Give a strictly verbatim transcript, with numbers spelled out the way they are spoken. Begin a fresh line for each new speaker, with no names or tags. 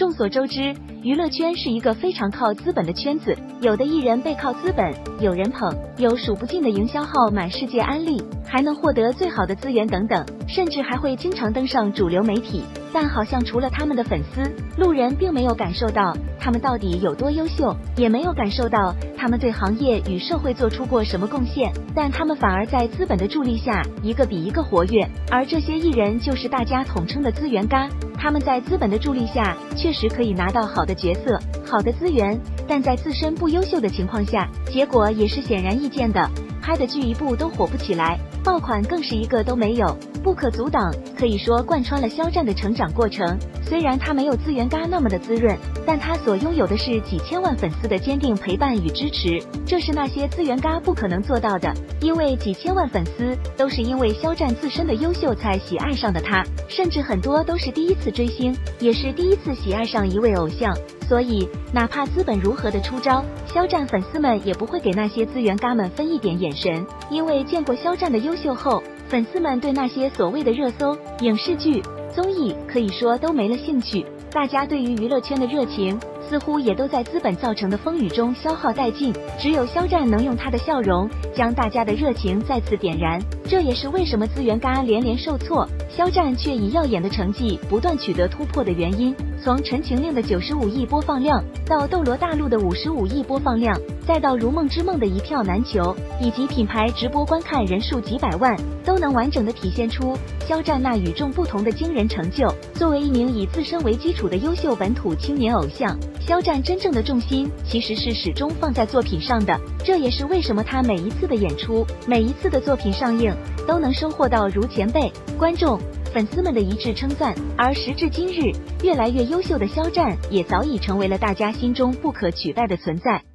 众所周知，娱乐圈是一个非常靠资本的圈子，有的艺人背靠资本，有人捧，有数不尽的营销号满世界安利，还能获得最好的资源等等，甚至还会经常登上主流媒体。但好像除了他们的粉丝，路人并没有感受到他们到底有多优秀，也没有感受到他们对行业与社会做出过什么贡献，但他们反而在资本的助力下，一个比一个活跃。而这些艺人就是大家统称的资源咖，他们在资本的助力下，确实可以拿到好的角色、好的资源，但在自身不优秀的情况下，结果也是显然易见的，拍的剧一部都火不起来，爆款更是一个都没有，不可阻挡，可以说贯穿了肖战的成长过程。虽然他没有资源咖那么的滋润，但他所拥有的是几千万粉丝的坚定陪伴与支持，这是那些资源咖不可能做到的。因为几千万粉丝都是因为肖战自身的优秀才喜爱上的他，甚至很多都是第一次追星，也是第一次喜爱上一位偶像。所以哪怕资本如何的出招，肖战粉丝们也不会给那些资源咖们分一点眼神，因为见过肖战的优秀后，粉丝们对那些所谓的热搜、影视剧、综艺可以说都没了兴趣，大家对于娱乐圈的热情似乎也都在资本造成的风雨中消耗殆尽，只有肖战能用他的笑容将大家的热情再次点燃。这也是为什么资源咖连连受挫，肖战却以耀眼的成绩不断取得突破的原因。从《陈情令》的九十五亿播放量，到《斗罗大陆》的五十五亿播放量，再到《如梦之梦》的一票难求，以及品牌直播观看人数几百万，都能完整的体现出肖战那与众不同的惊人成就。作为一名以自身为基础的优秀本土青年偶像，肖战真正的重心其实是始终放在作品上的，这也是为什么他每一次的演出，每一次的作品上映，都能收获到如前辈、观众、粉丝们的一致称赞。而时至今日，越来越优秀的肖战也早已成为了大家心中不可取代的存在。